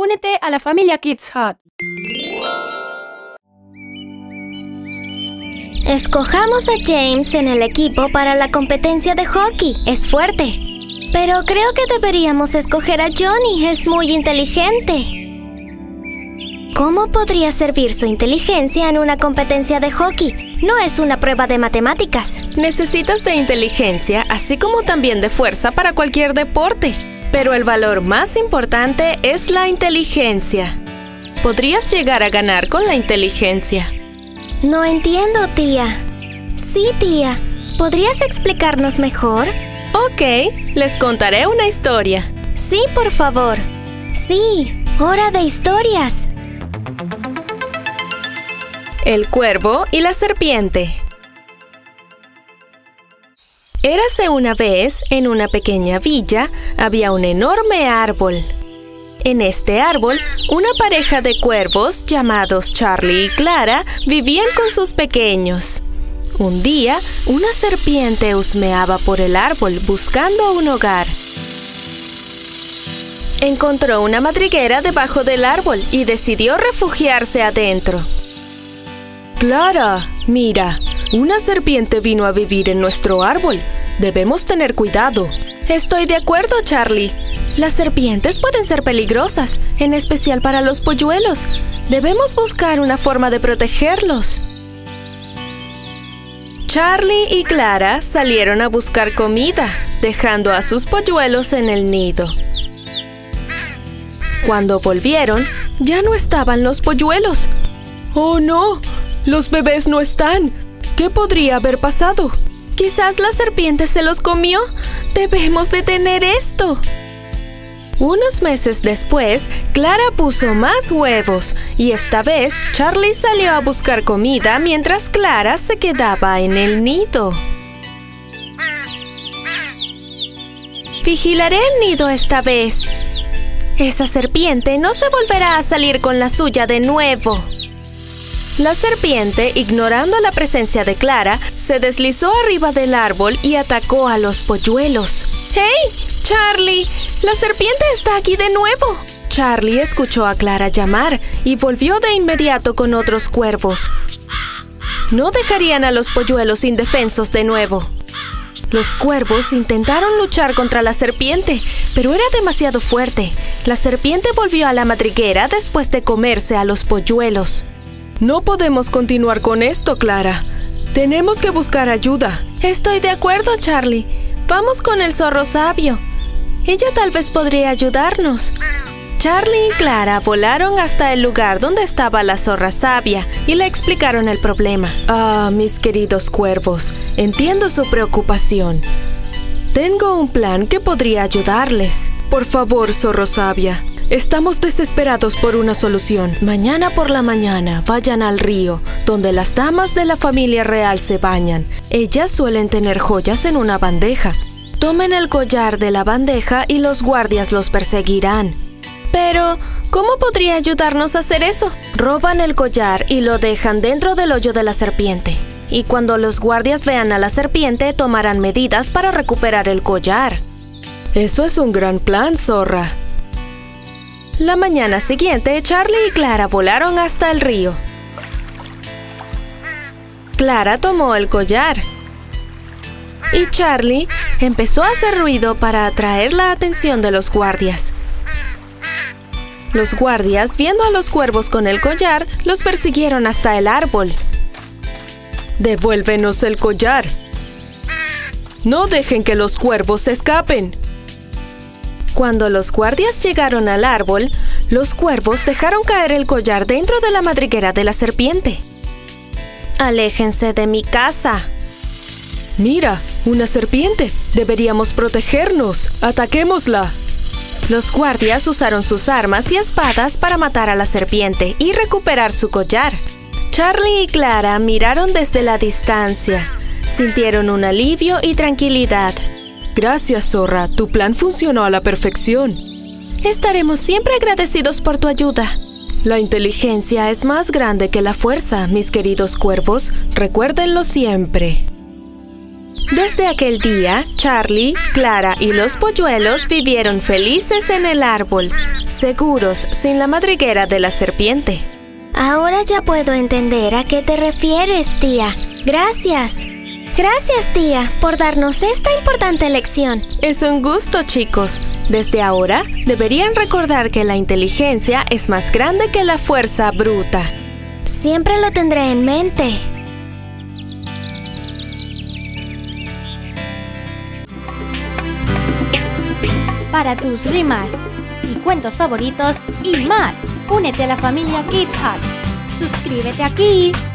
únete a la familia Kids Hut. Escojamos a James en el equipo para la competencia de hockey. Es fuerte. Pero creo que deberíamos escoger a Johnny. Es muy inteligente. ¿Cómo podría servir su inteligencia en una competencia de hockey? No es una prueba de matemáticas. Necesitas de inteligencia, así como también de fuerza para cualquier deporte. Pero el valor más importante es la inteligencia. Podrías llegar a ganar con la inteligencia. No entiendo, tía. Sí, tía. ¿Podrías explicarnos mejor? Ok, les contaré una historia. Sí, por favor. Sí, hora de historias. El cuervo y la serpiente. Érase una vez, en una pequeña villa, había un enorme árbol. En este árbol, una pareja de cuervos llamados Charlie y Clara vivían con sus pequeños. Un día, una serpiente husmeaba por el árbol buscando un hogar. Encontró una madriguera debajo del árbol y decidió refugiarse adentro. Clara, mira, una serpiente vino a vivir en nuestro árbol. Debemos tener cuidado. Estoy de acuerdo, Charlie. Las serpientes pueden ser peligrosas, en especial para los polluelos. Debemos buscar una forma de protegerlos. Charlie y Clara salieron a buscar comida, dejando a sus polluelos en el nido. Cuando volvieron, ya no estaban los polluelos. ¡Oh, no! ¡Los bebés no están! ¿Qué podría haber pasado? Quizás la serpiente se los comió. ¡Debemos detener esto! Unos meses después, Clara puso más huevos y esta vez Charlie salió a buscar comida mientras Clara se quedaba en el nido. Vigilaré el nido esta vez. Esa serpiente no se volverá a salir con la suya de nuevo. La serpiente, ignorando la presencia de Clara, se deslizó arriba del árbol y atacó a los polluelos. ¡Hey, Charlie! ¡La serpiente está aquí de nuevo! Charlie escuchó a Clara llamar y volvió de inmediato con otros cuervos. No dejarían a los polluelos indefensos de nuevo. Los cuervos intentaron luchar contra la serpiente, pero era demasiado fuerte. La serpiente volvió a la madriguera después de comerse a los polluelos. No podemos continuar con esto, Clara. Tenemos que buscar ayuda. Estoy de acuerdo, Charlie. Vamos con el zorro sabio. Ella tal vez podría ayudarnos. Charlie y Clara volaron hasta el lugar donde estaba la zorra sabia y le explicaron el problema. Ah, mis queridos cuervos, entiendo su preocupación. Tengo un plan que podría ayudarles. Por favor, zorro sabia. Estamos desesperados por una solución. Mañana por la mañana vayan al río, donde las damas de la familia real se bañan. Ellas suelen tener joyas en una bandeja. Tomen el collar de la bandeja y los guardias los perseguirán. Pero, ¿cómo podría ayudarnos a hacer eso? Roban el collar y lo dejan dentro del hoyo de la serpiente. Y cuando los guardias vean a la serpiente, tomarán medidas para recuperar el collar. Eso es un gran plan, zorra. La mañana siguiente, Charlie y Clara volaron hasta el río. Clara tomó el collar y Charlie empezó a hacer ruido para atraer la atención de los guardias. Los guardias, viendo a los cuervos con el collar, los persiguieron hasta el árbol. ¡Devuélvenos el collar! ¡No dejen que los cuervos se escapen! Cuando los guardias llegaron al árbol, los cuervos dejaron caer el collar dentro de la madriguera de la serpiente. ¡Aléjense de mi casa! ¡Mira! ¡Una serpiente! ¡Deberíamos protegernos! ¡Ataquémosla! Los guardias usaron sus armas y espadas para matar a la serpiente y recuperar su collar. Charlie y Clara miraron desde la distancia. Sintieron un alivio y tranquilidad. Gracias, zorra. Tu plan funcionó a la perfección. Estaremos siempre agradecidos por tu ayuda. La inteligencia es más grande que la fuerza, mis queridos cuervos. Recuérdenlo siempre. Desde aquel día, Charlie, Clara y los polluelos vivieron felices en el árbol, seguros sin la madriguera de la serpiente. Ahora ya puedo entender a qué te refieres, tía. Gracias. Gracias, tía, por darnos esta importante lección. Es un gusto, chicos. Desde ahora, deberían recordar que la inteligencia es más grande que la fuerza bruta. Siempre lo tendré en mente. Para tus rimas y cuentos favoritos y más, únete a la familia Kids Hut. Suscríbete aquí.